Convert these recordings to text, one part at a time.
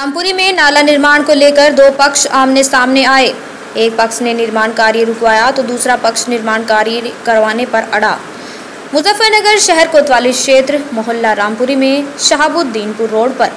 रामपुरी में नाला निर्माण को लेकर दो पक्ष आमने सामने आए। एक पक्ष ने निर्माण कार्य रुकवाया तो दूसरा पक्ष निर्माण कार्य करवाने पर अड़ा। मुजफ्फरनगर शहर कोतवाली क्षेत्र मोहल्ला रामपुरी में शहाबुद्दीनपुर रोड पर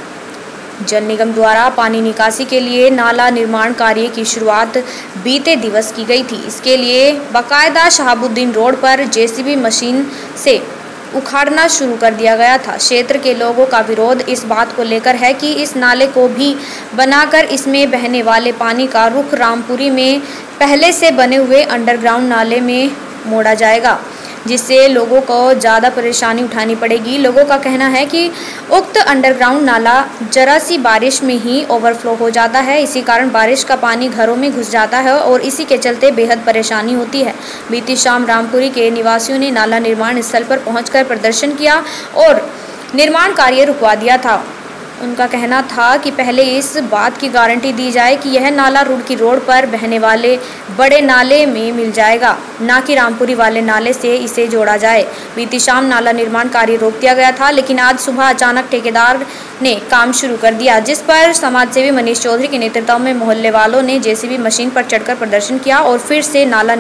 जल निगम द्वारा पानी निकासी के लिए नाला निर्माण कार्य की शुरुआत बीते दिवस की गई थी। इसके लिए बाकायदा शहाबुद्दीन रोड पर जेसीबी मशीन से उखाड़ना शुरू कर दिया गया था। क्षेत्र के लोगों का विरोध इस बात को लेकर है कि इस नाले को भी बनाकर इसमें बहने वाले पानी का रुख रामपुरी में पहले से बने हुए अंडरग्राउंड नाले में मोड़ा जाएगा, जिससे लोगों को ज़्यादा परेशानी उठानी पड़ेगी। लोगों का कहना है कि उक्त अंडरग्राउंड नाला जरा सी बारिश में ही ओवरफ्लो हो जाता है। इसी कारण बारिश का पानी घरों में घुस जाता है और इसी के चलते बेहद परेशानी होती है। बीती शाम रामपुरी के निवासियों ने नाला निर्माण स्थल पर पहुंचकर प्रदर्शन किया और निर्माण कार्य रुकवा दिया था। उनका कहना था कि पहले इस बात की गारंटी दी जाए कि यह नाला रुड़की रोड पर बहने वाले बड़े नाले में मिल जाएगा, ना कि रामपुरी वाले नाले से इसे जोड़ा जाए। बीती शाम नाला निर्माण कार्य रोक दिया गया था, लेकिन आज सुबह अचानक ठेकेदार ने काम शुरू कर दिया, जिस पर समाजसेवी मनीष चौधरी के नेतृत्व में मोहल्ले वालों ने जेसीबी मशीन पर चढ़कर प्रदर्शन किया और फिर से नाला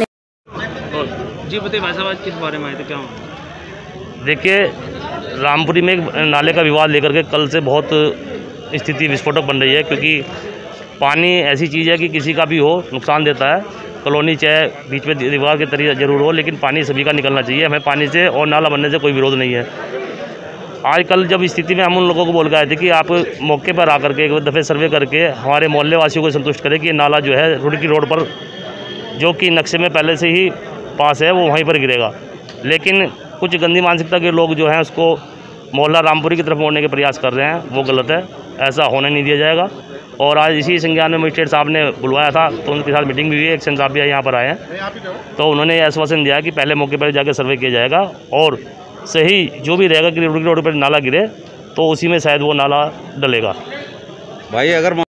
जी बताइए भाई साहब, किस बारे में आए थे, क्या? देखिए, रामपुरी में एक नाले का विवाद लेकर के कल से बहुत स्थिति विस्फोटक बन रही है, क्योंकि पानी ऐसी चीज़ है कि किसी का भी हो नुकसान देता है। कॉलोनी चाहे बीच में दीवार के तरीके जरूर हो, लेकिन पानी सभी का निकलना चाहिए। हमें पानी से और नाला बनने से कोई विरोध नहीं है। आजकल जब स्थिति में हम उन लोगों को बोल गए थे कि आप मौके पर आकर के एक दफ़े सर्वे करके हमारे मोहल्ले वासियों को संतुष्ट करें कि नाला जो है रुड़की रोड पर, जो कि नक्शे में पहले से ही पास है, वो वहीं पर गिरेगा। लेकिन कुछ गंदी मानसिकता के लोग जो हैं उसको मोहल्ला रामपुरी की तरफ मोड़ने के प्रयास कर रहे हैं, वो गलत है। ऐसा होने नहीं दिया जाएगा। और आज इसी संज्ञान में मजिस्ट्रेट साहब ने बुलवाया था, तो उनके साथ मीटिंग भी हुई है। एक्शन साहब भी यहाँ पर आए हैं, तो उन्होंने आश्वासन दिया कि पहले मौके पर जाकर सर्वे किया जाएगा और सही जो भी रहेगा कि रुड़की रोड पर नाला गिरे तो उसी में शायद वो नाला डलेगा। भाई अगर